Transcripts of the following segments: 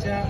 संघटनेच्या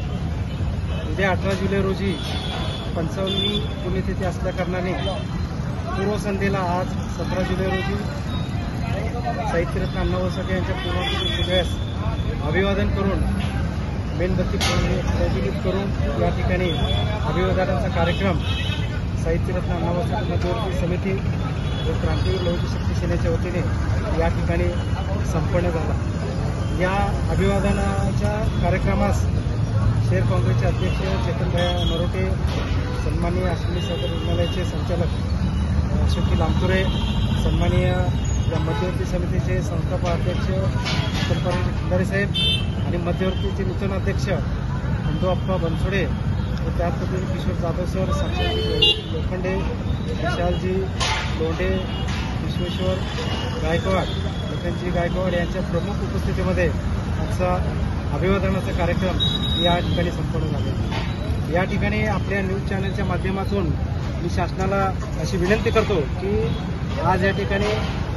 उद्या 18 जुलै रोजी 55वी पुण्यतिथी असल्याकारणाने पूर्वसंध्येला आज 17 जुलै रोजी साहित्यरत्न अण्णाभाऊ साठे यांच्या पूर्णाकृती पुतळ्यास अभिवादन करून मेणबत्ती प्रज्वलित करून या ठिकाणी अभिवादनाचा कार्यक्रम साहित्यरत्न अण्णाभाऊ साठे मध्यवर्ती समिती व क्रांतीवीर लोहित शक्ती सेनेच्या वतीने या ठिकाणी संपन्न झाला। या अभिवादनाच्या कार्यक्रमास शहर काँग्रेसचे अध्यक्ष चेतनभाई नरोटे, सन्माननीय अश्विनी सागर रुग्णालयाचे संचालक अशोकी लांबतुरे, सन्माननीय या मध्यवर्ती समितीचे संस्थापक अध्यक्ष खंडारे साहेब आणि मध्यवर्तीचे नूतन अध्यक्ष खंडूअप्पा बनसोडे व त्याच पद्धतीने किशोर जाधव सर, साक्षी लोखंडे, विशालजी लोंढे, विश्वेश्वर गायकवाड, लखनजी गायकवाड यांच्या प्रमुख उपस्थितीमध्ये आजचा अभिवादनाचा कार्यक्रम या ठिकाणी संपन्न झाला। या ठिकाणी आपल्या न्यूज चॅनलच्या माध्यमातून मी शासनाला अशी विनंती करतो की आज या ठिकाणी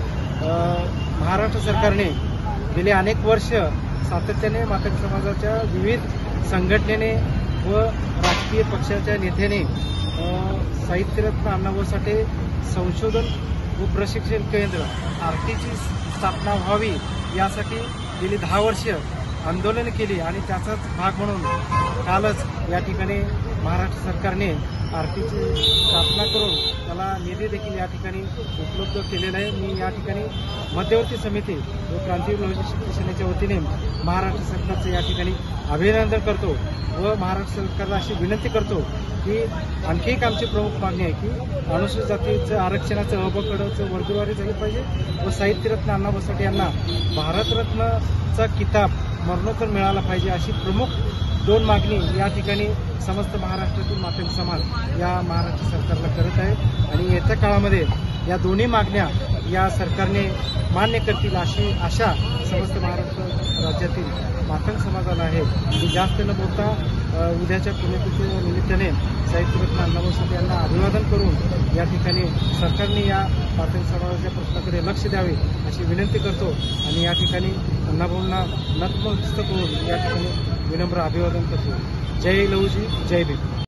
महाराष्ट्र सरकारने गेले अनेक वर्ष सातत्याने मातंग समाजाच्या विविध संघटनेने व राजकीय पक्षाच्या नेत्याने साहित्यरत्न अण्णाभाऊ साठे संशोधन व प्रशिक्षण केंद्र आरटीची स्थापना व्हावी यासाठी गेली 10 वर्ष आंदोलन केली आणि त्याचाच भाग म्हणून कालच या ठिकाणी महाराष्ट्र सरकारने आरटीची स्थापना करून त्याला निधी देखील या ठिकाणी उपलब्ध केलेला आहे। मी या ठिकाणी मध्यवर्ती समिती व क्रांतीवीर लोहित शक्ती सेनेच्या वतीने महाराष्ट्र सरकारचे या ठिकाणी अभिनंदन करतो व महाराष्ट्र सरकारला अशी विनंती करतो की आणखी एक आमची प्रमुख मागणी आहे की अनुसूचित जातीचं आरक्षणाचं अबकडचं वर्गवारी झाली पाहिजे व साहित्यरत्न अण्णाभाऊ साठे यांना भारतरत्नचा किताब मरणोत्तर मिळाला पाहिजे अशी प्रमुख 2 मागणी या ठिकाणी समस्त महाराष्ट्रातील मातंग समाज या महाराष्ट्र सरकारला करत आहे आणि येत्या काळामध्ये या दोन्ही मागण्या या सरकारने मान्य करतील अशी आशा समस्त महाराष्ट्र राज्यातील मातंग समाजाला आहे। मी जास्त न बोलता उद्याच्या पुण्यतिथी निमित्ताने साहित्यरत्न अण्णाभाऊ साठे यांना अभिवादन करून या ठिकाणी सरकारने या मातंग समाजाच्या प्रश्नाकडे लक्ष द्यावे अशी विनंती करतो आणि या ठिकाणी अण्णाभाऊंना नतमस्तक होऊन या ठिकाणी विनम्र अभिवादन करतो। जय लहुजी, जय भीम।